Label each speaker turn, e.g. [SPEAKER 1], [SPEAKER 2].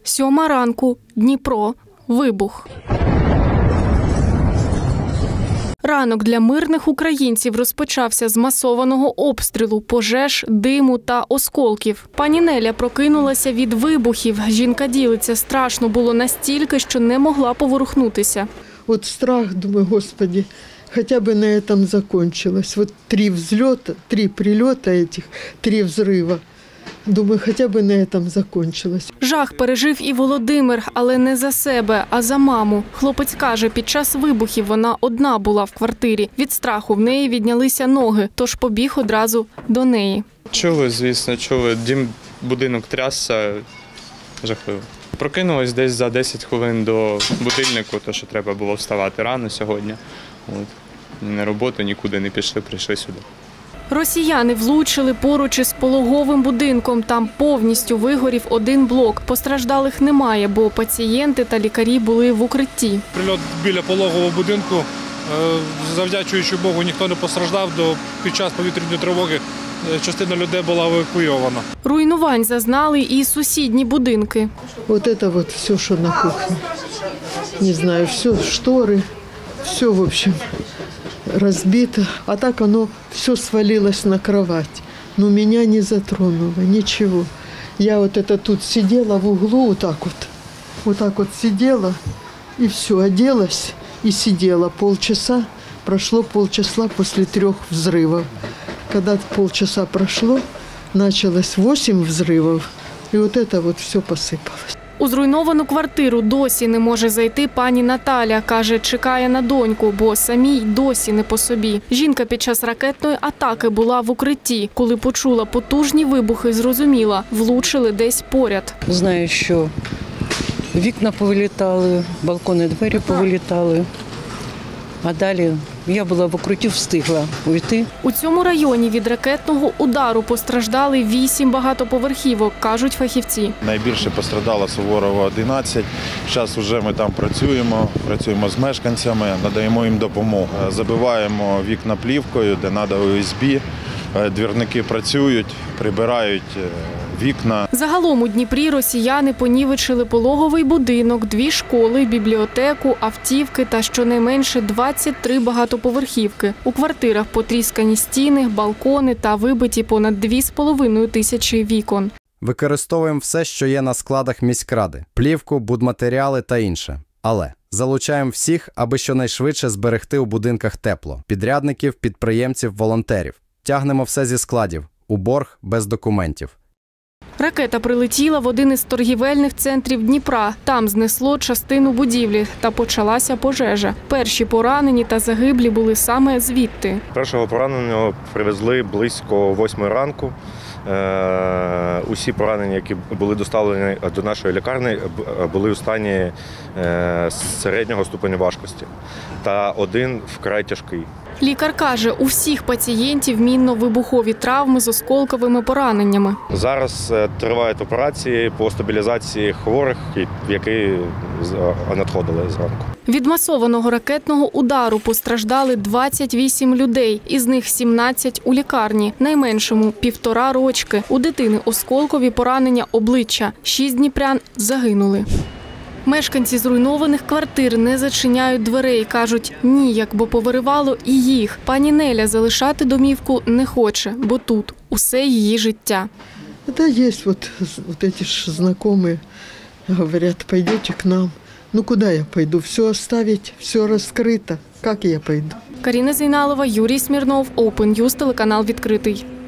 [SPEAKER 1] 7 ранку, Дніпро. Вибух. Ранок для мирних українців розпочався з масованого обстрілу, пожеж, диму та осколків. Пані Неля прокинулася від вибухів. Жінка ділиться, страшно було настільки, що не могла поворухнутися.
[SPEAKER 2] От страх, думаю, Господи, хотя бы на этом закончилось. Вот 3 взлета, 3 прилета этих, 3 взрыва. Думаю, хоча б на этом закончилось.
[SPEAKER 1] Жах пережив і Володимир, але не за себе, а за маму. Хлопець каже, під час вибухів вона одна була в квартирі. Від страху в неї віднялися ноги, тож побіг одразу до неї.
[SPEAKER 3] Чули, звісно, чули. Будинок трясся, жахливо. Прокинулась десь за 10 хвилин до будильнику, то що треба було вставати рано сьогодні. На роботу нікуди не пішли, прийшли сюди.
[SPEAKER 1] Росіяни влучили поруч із пологовим будинком. Там повністю вигорів один блок. Постраждалих немає, бо пацієнти та лікарі були в укритті.
[SPEAKER 4] Прильот біля пологового будинку, завдячуючи Богу, ніхто не постраждав. Під час повітряної тривоги частина людей була евакуйована.
[SPEAKER 1] Руйнувань зазнали і сусідні будинки.
[SPEAKER 2] Вот это вот все, що на кухні. Не знаю, все, штори, все, в общем, разбито, а так оно все свалилось на кровать. Но меня не затронуло, ничего. Я вот это тут сидела в углу, вот так вот сидела, и все, оделась и сидела полчаса. Прошло полчаса после 3 взрывов. Когда полчаса прошло, началось 8 взрывов, и вот это вот все посыпалось.
[SPEAKER 1] У зруйновану квартиру досі не може зайти пані Наталя. Каже, чекає на доньку, бо самій досі не по собі. Жінка під час ракетної атаки була в укритті. Коли почула потужні вибухи, зрозуміла – влучили десь поряд.
[SPEAKER 5] Знаю, що вікна повилітали, балкони, двері повилітали. А далі я була в укритті, встигла уйти.
[SPEAKER 1] У цьому районі від ракетного удару постраждали 8 багатоповерхівок, кажуть фахівці.
[SPEAKER 6] Найбільше постраждала Суворова, 11. Зараз вже ми там працюємо з мешканцями, надаємо їм допомогу. Забиваємо вікна плівкою, де треба ОСБ. Двірники працюють, прибирають вікна.
[SPEAKER 1] Загалом у Дніпрі росіяни понівечили пологовий будинок, 2 школи, бібліотеку, автівки та щонайменше 23 багатоповерхівки. У квартирах потріскані стіни, балкони та вибиті понад 2,5 тисячі вікон.
[SPEAKER 7] Використовуємо все, що є на складах міськради – плівку, будматеріали та інше. Але залучаємо всіх, аби щонайшвидше зберегти у будинках тепло – підрядників, підприємців, волонтерів. Тягнемо все зі складів, у борг, без документів.
[SPEAKER 1] Ракета прилетіла в один із торгівельних центрів Дніпра. Там знесло частину будівлі та почалася пожежа. Перші поранені та загиблі були саме звідти.
[SPEAKER 8] Першого пораненого привезли близько 8 ранку. Усі поранені, які були доставлені до нашої лікарні, були у стані середнього ступеню важкості. Та один вкрай тяжкий.
[SPEAKER 1] Лікар каже, у всіх пацієнтів мінно-вибухові травми з осколковими пораненнями.
[SPEAKER 8] Зараз тривають операції по стабілізації хворих, які надходили зранку.
[SPEAKER 1] Від масованого ракетного удару постраждали 28 людей, із них 17 у лікарні, найменшому – 1,5 рочки. У дитини осколкові поранення обличчя, 6 дніпрян загинули. Мешканці зруйнованих квартир не зачиняють дверей, кажуть ніяк, бо повиривало і їх. Пані Неля залишати домівку не хоче, бо тут усе її життя.
[SPEAKER 2] Да, есть вот эти ж знакомые, говорят, пойдете к нам. Ну куда я пойду? Все оставить, все раскрыто. Как я пойду?
[SPEAKER 1] Каріна Зейналова, Юрій Смірнов, Open News, телеканал «Відкритий».